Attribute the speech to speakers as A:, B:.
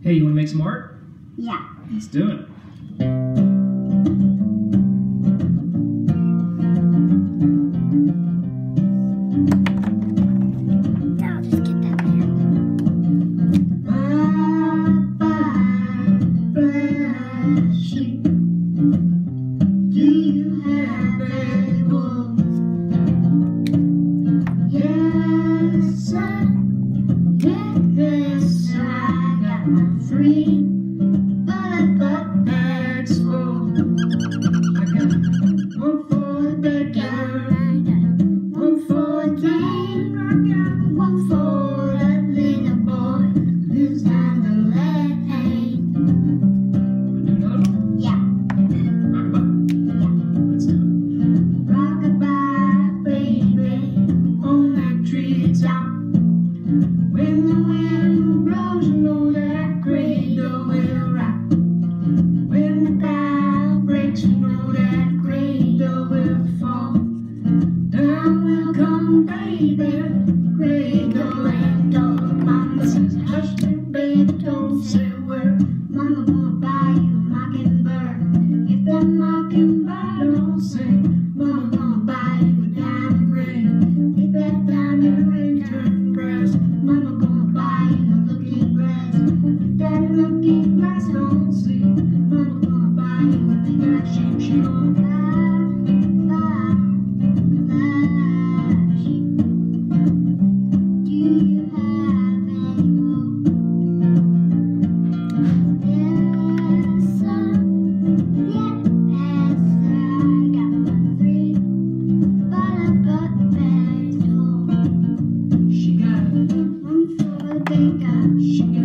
A: Hey, you want to make some art?
B: Yeah.
A: Let's do it.
B: I'll just get that there. Bye-bye, sheep. Do you have any wool? Yes, sir. Yes, sir. I got my free. But bags full.
A: I got
B: One for the girl, one for the king, one for that little boy who's on the lane.
A: do another one.
B: Yeah,
A: Rockabye.
B: yeah.
A: Let's do it.
B: Rockabye, baby, on that treetop. When the wind blows, you know that cradle will rock. When the bow breaks, you know that cradle will fall. Down will come, baby, cradle and all. Mama says, hush, little baby, don't say a word. Mama gonna buy you a mockingbird. If that mockingbird don't sing, Mama gonna buy you a diamond ring. If that diamond ring turns brass, Mama gonna buy you a looking glass. If that looking glass don't see, Mama gonna buy you a big black sheep. She gonna buy sheep. Do you have any wool? Yes, sir. Yes, sir. I got my three. But bags full.
A: She got
B: One for the big guy.
A: She got